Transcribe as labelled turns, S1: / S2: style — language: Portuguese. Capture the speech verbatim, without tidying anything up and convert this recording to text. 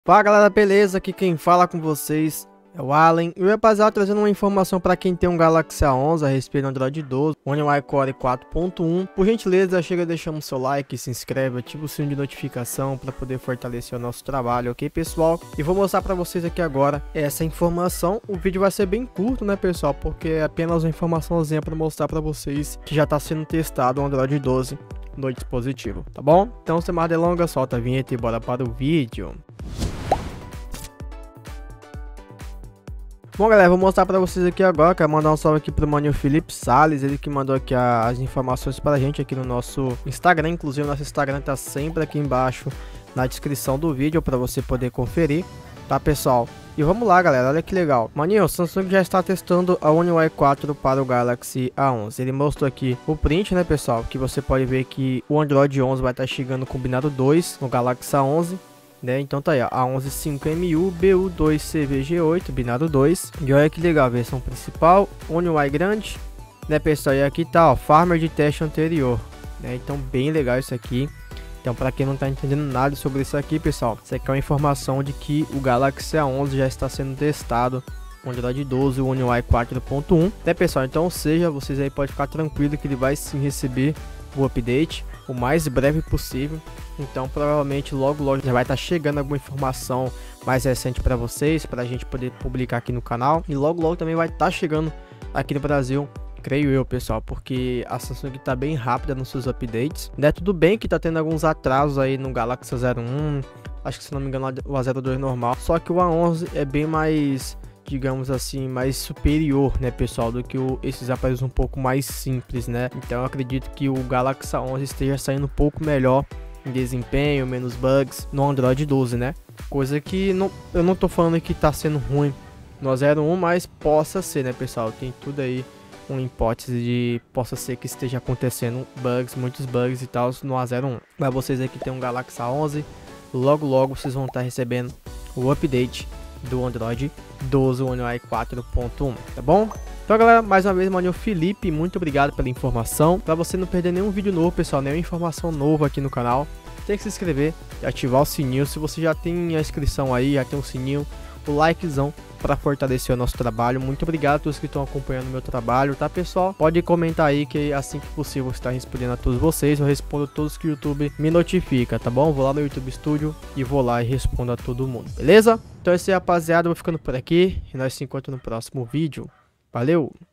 S1: Fala galera, beleza? Aqui quem fala com vocês é o Allen. E o rapaziada trazendo uma informação para quem tem um Galaxy A onze a respeito do Android doze, One U I Core quatro ponto um. Por gentileza, chega deixando o seu like, se inscreve, ativa o sininho de notificação para poder fortalecer o nosso trabalho, ok pessoal? E vou mostrar para vocês aqui agora essa informação. O vídeo vai ser bem curto, né pessoal? Porque é apenas uma informaçãozinha para mostrar para vocês que já está sendo testado o Android doze no dispositivo, tá bom? Então sem mais delongas, solta a vinheta e bora para o vídeo. Bom galera, vou mostrar pra vocês aqui agora. Quero mandar um salve aqui pro mano Felipe Salles, ele que mandou aqui a, as informações pra gente aqui no nosso Instagram. Inclusive nosso Instagram tá sempre aqui embaixo na descrição do vídeo pra você poder conferir, tá pessoal? E vamos lá galera, olha que legal. Maninho, o Samsung já está testando a One U I quatro para o Galaxy A onze. Ele mostrou aqui o print, né pessoal, que você pode ver que o Android onze vai estar chegando combinado dois no Galaxy A onze. Né? Então tá aí, ó, A onze cinco M U, B U dois C V G oito, binário dois. E olha que legal, versão principal, One U I grande, né pessoal? E aqui tá, ó, Farmer de teste anterior, né? Então bem legal isso aqui. Então para quem não tá entendendo nada sobre isso aqui, pessoal, isso aqui é uma informação de que o Galaxy A onze já está sendo testado o Android doze, o One U I quatro ponto um, né pessoal? Então, ou seja, vocês aí podem ficar tranquilo que ele vai sim receber o update o mais breve possível. Então provavelmente logo logo já vai estar chegando alguma informação mais recente para vocês, para a gente poder publicar aqui no canal. E logo logo também vai estar chegando aqui no Brasil, creio eu pessoal, porque a Samsung está bem rápida nos seus updates, né? Tudo bem que está tendo alguns atrasos aí no Galaxy zero um, acho que se não me engano o A zero dois normal, só que o A onze é bem mais, digamos assim, mais superior, né pessoal, do que o, esses aparelhos um pouco mais simples, né? Então eu acredito que o Galaxy A onze esteja saindo um pouco melhor em desempenho, menos bugs no Android doze, né? Coisa que não, eu não tô falando que tá sendo ruim no A zero um, mas possa ser, né pessoal? Tem tudo aí uma hipótese de possa ser que esteja acontecendo bugs, muitos bugs e tal no A zero um. Mas vocês aqui tem um Galaxy A onze, logo logo vocês vão estar recebendo o update do Android doze One U I quatro ponto um, tá bom? Então galera, mais uma vez, mano, Felipe, muito obrigado pela informação. Para você não perder nenhum vídeo novo, pessoal, nenhuma informação nova aqui no canal, tem que se inscrever e ativar o sininho. Se você já tem a inscrição aí, já tem o sininho, o likezão para fortalecer o nosso trabalho. Muito obrigado a todos que estão acompanhando o meu trabalho, tá pessoal? Pode comentar aí que assim que possível eu estar respondendo a todos vocês. Eu respondo todos que o YouTube me notifica, tá bom? Vou lá no YouTube Studio e vou lá e respondo a todo mundo, beleza? Então é isso aí rapaziada, eu vou ficando por aqui e nós se encontramos no próximo vídeo. Valeu!